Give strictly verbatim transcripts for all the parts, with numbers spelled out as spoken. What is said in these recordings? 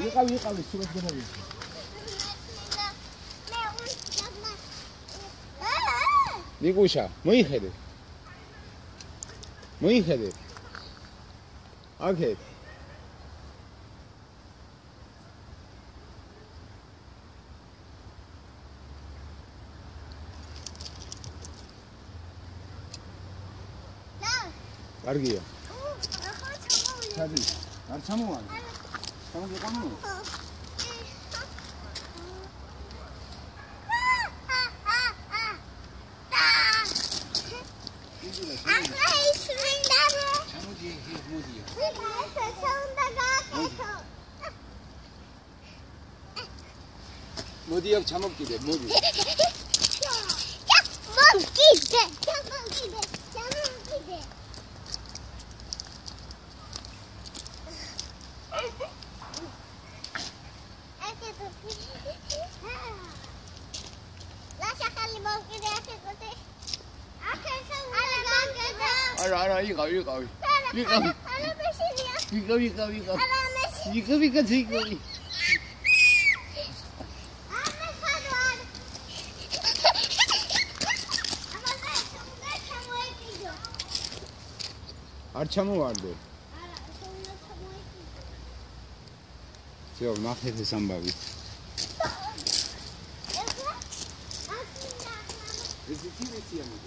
이거 이거 수박 되나요? Nigusha, muy jede. Muy jede. Okay. Argiya. Hadi. Arçamı var. Tamam yapalım mı? 모디역 자먹기 돼, 모디. 자먹기 돼, 자먹기 돼, 자먹기 돼. 알아 알아 이거 이거 이거 이거 이거 이거 이거 이거 이거 이거 Arçamı vardı. Yok, mahvedi sen babi. Reziti reziti yamadı.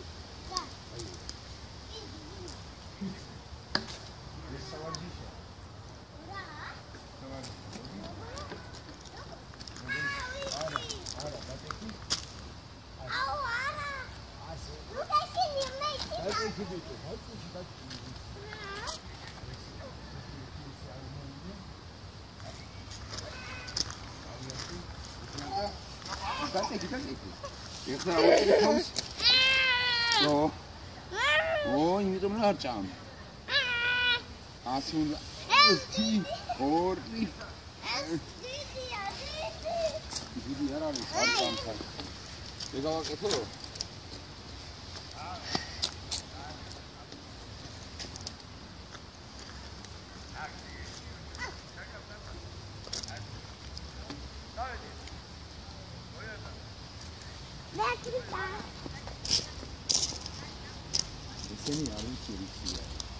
Gitarte, gitarte. Yakın avuçlu tavus. Yo. O, ini tuh melar cam. Asun. Ti. Ordi. Jadi yarar ni. Cam cam. Ega wak itu. Seni yarın çevirisi ya.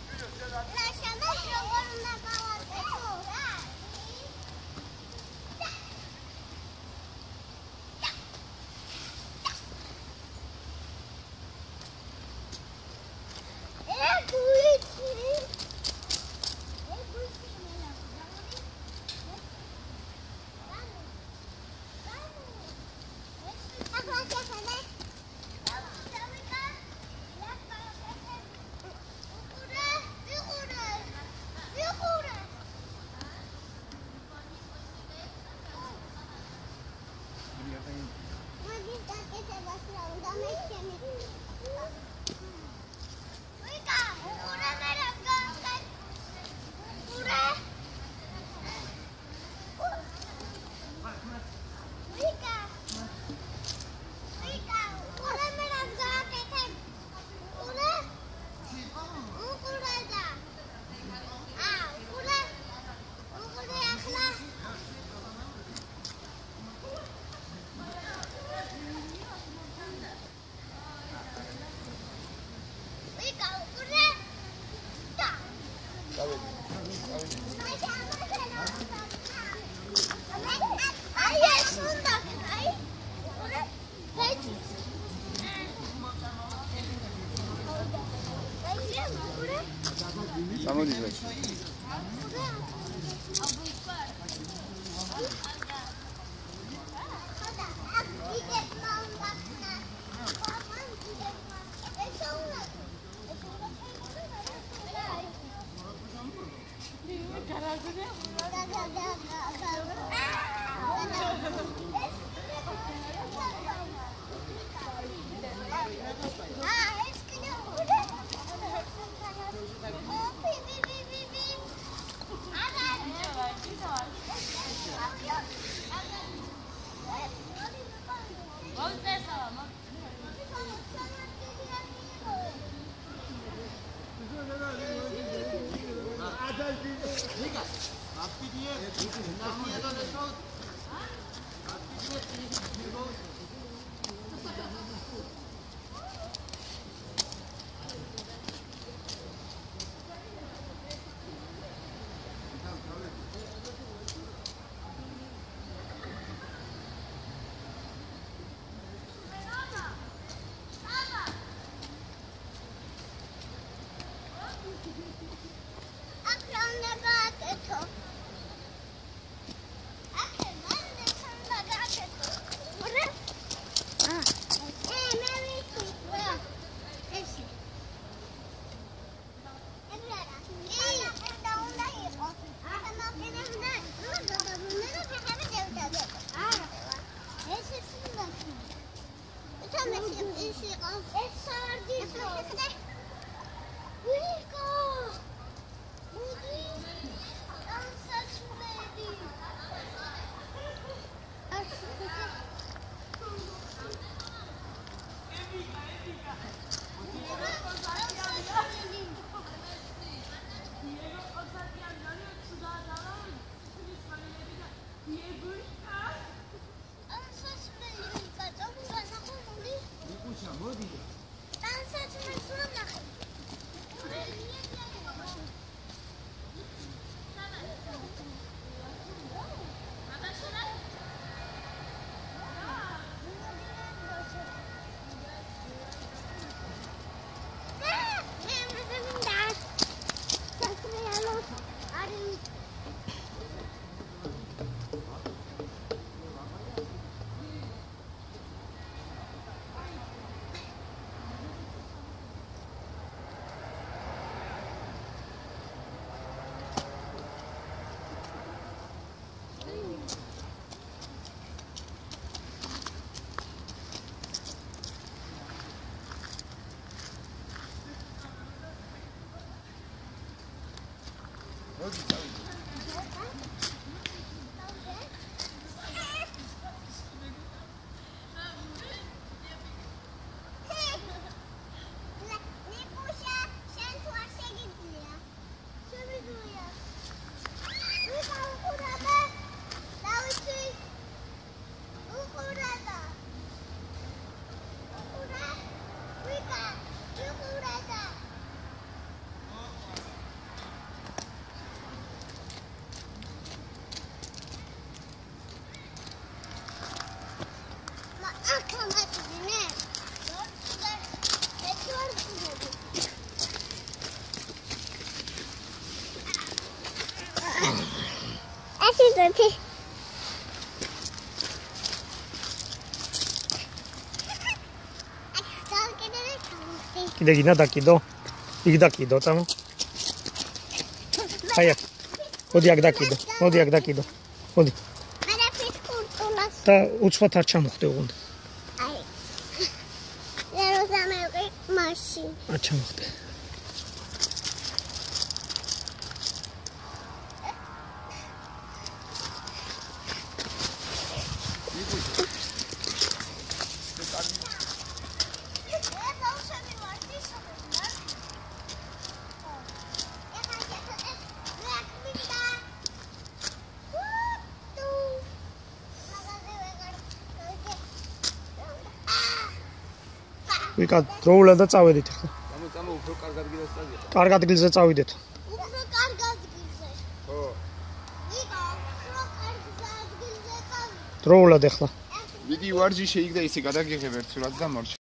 Sama diyecek. Liga, आपकी दिए, नाम ये तो კიდე გინდა დაკიდო. იქ დაკიდო, წამო. აი აქ. მოდი აქ დაკიდო. მოდი აქ დაკიდო. მოდი. და უცბად არ ჩამოხდე უნდა. აი. ეროზამე მაშინ. არ ჩამოხდე. ვიკა დროულად და წავედით ახლა. Წამო, წამო, უფრო კარგად გიდასწავლეთ. კარგ ადგილზე წავიდეთ. უფრო კარგ ადგილზე. ხო. ვიკა, უფრო კარგ ადგილზე წავიდეთ. დროულად ახლა. ვიდი ვარჯიში იქ და ისე გადაგიღებ ერთ სურათს და მორჩ.